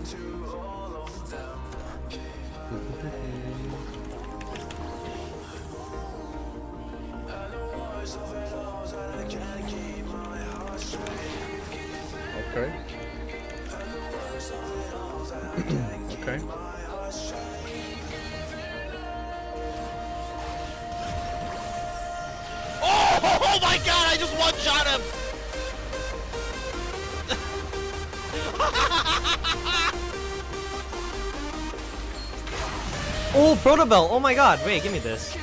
Okay. Okay. Oh my god, I just one-shot him! Oh, Protobell! Oh my god, wait, give me this.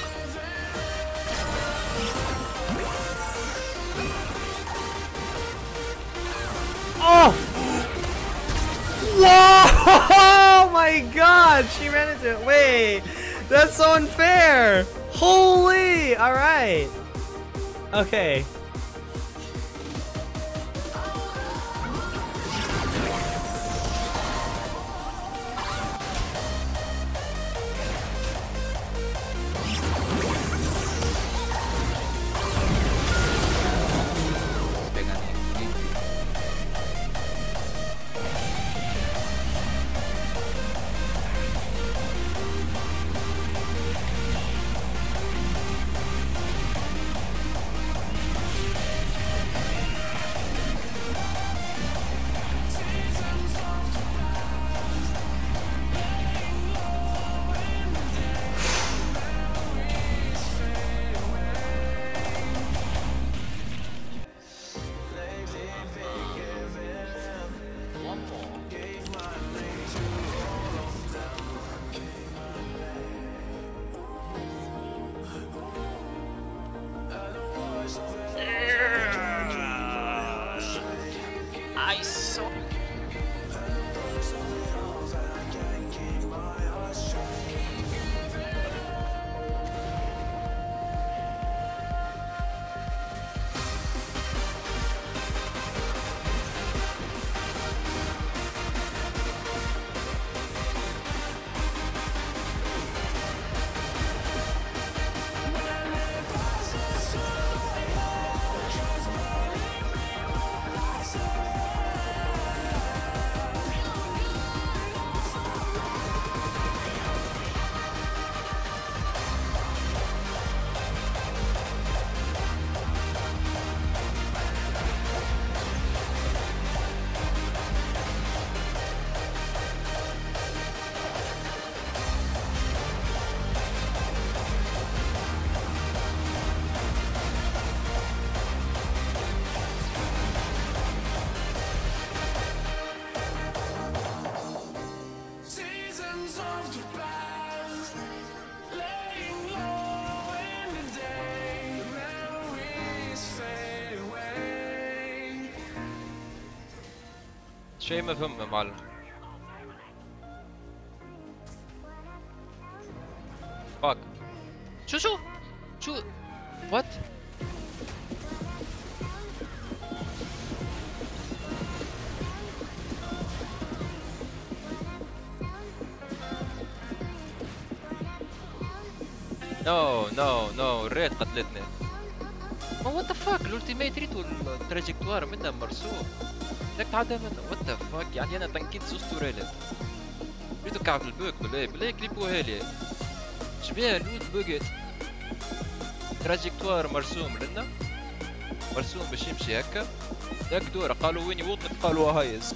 Oh! Whoa! Oh my god! She ran into it. Wait! That's so unfair! Holy! Alright. Okay. I saw. شيء مفهوم يا معلم. فاك شو وات نو الريت قتلتني. ما وات ذا فاك الالتيميت ريت والتراجكتوار منها مرسوم. لك تعدى منه وات ذا فاك يعني انا تنكيت اسطوريلات. ريتو كعب البوك بالله كليبوها لي. شبيها اللود بوكيت. تراجكتوار مرسوم لنا. مرسوم باش يمشي هكا. ذاك دورة قالوا وين يوطك قالوا هايز.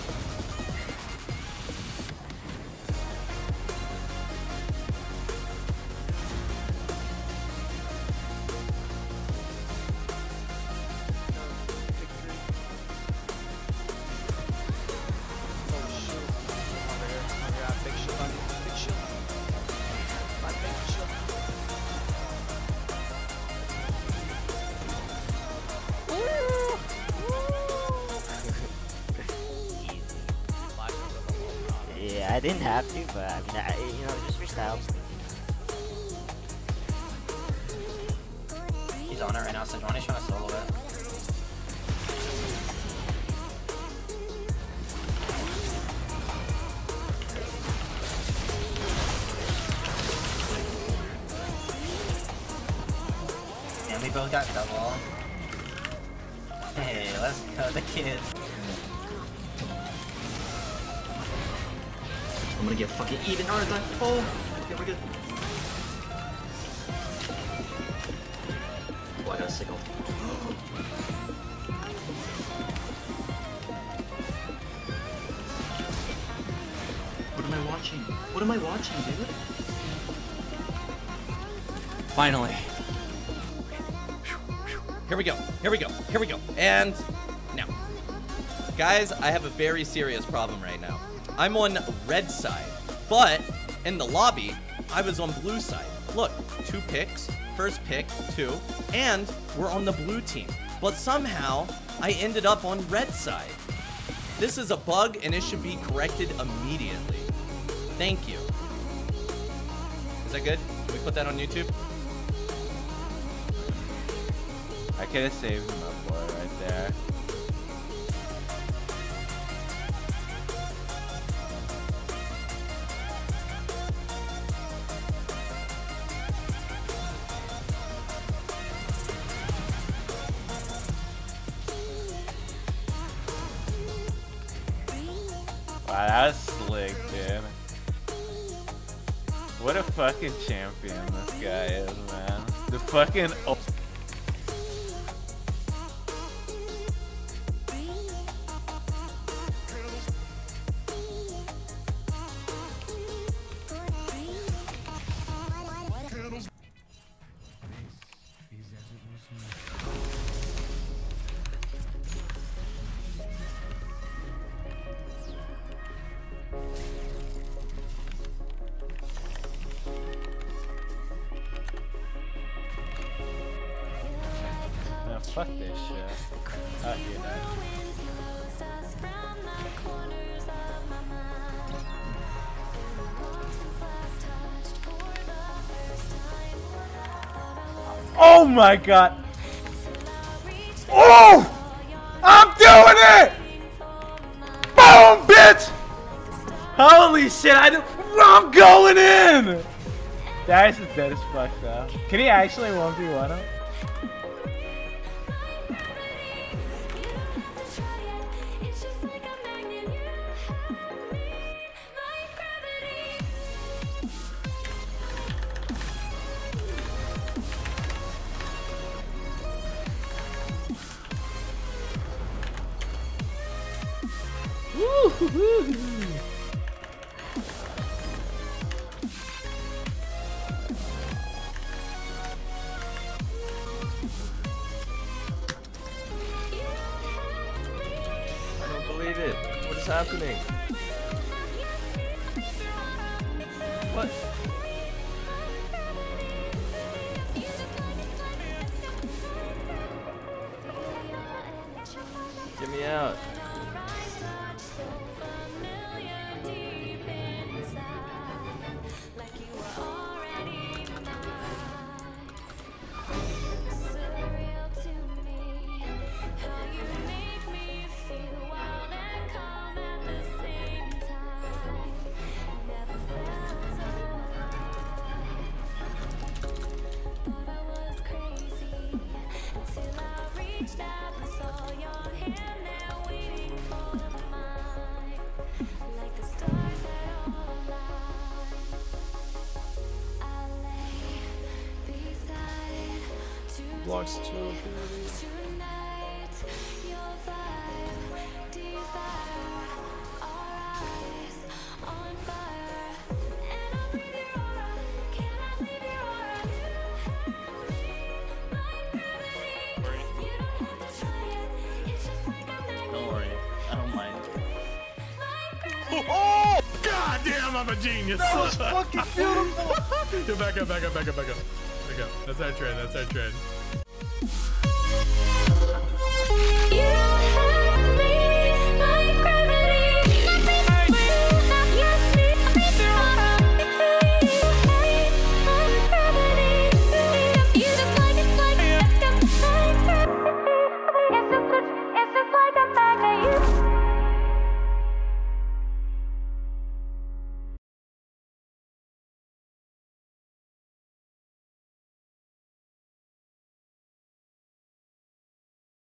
I didn't have to, but I mean, you know, just freestyle. He's on it right now. Sejuani's trying to solo it. And we both got double. Hey, let's go, the kids. I'm gonna get fucking even. Oh, oh. Okay, we're good. Oh, I got a sickle. What am I watching? What am I watching, dude? Finally. Here we go. Here we go. Here we go. And now. Guys, I have a very serious problem right now. I'm on red side, but in the lobby, I was on blue side. Look, 2 picks, first pick, 2, and we're on the blue team. But somehow, I ended up on red side. This is a bug and it should be corrected immediately. Thank you. Is that good? Can we put that on YouTube? I could have saved him up for it right there. Wow, that was slick, dude. What a fucking champion this guy is, man. The fucking... Fuck this shit. Oh, you know. Oh my god! Oh! I'm doing it! Boom, bitch! Holy shit, I'm going in! That is dead as fuck though. Can he actually 1v1 him? I don't believe it. What is happening? What? Get me out. Blocks 2. Don't worry, I don't mind. Oh! God damn, I'm a genius. That was fucking beautiful. Back up. Back up. That's our trend.